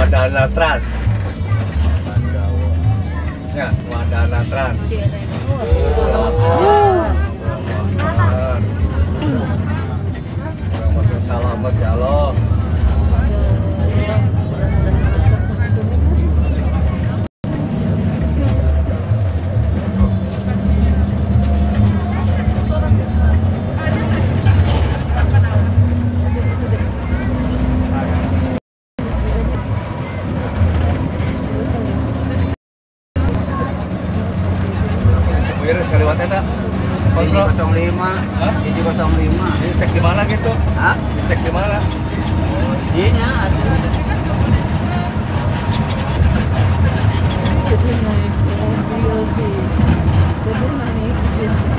Wadana Trans. Ya, Wadana Trans. Selamat ya Allah. Sekali lewat eta. Kontrol 05. Hah? 705. Ini cek di mana gitu? Hah? Cek di mana? Iya asli. Jadi naik mobil bis. Jadi naik bis.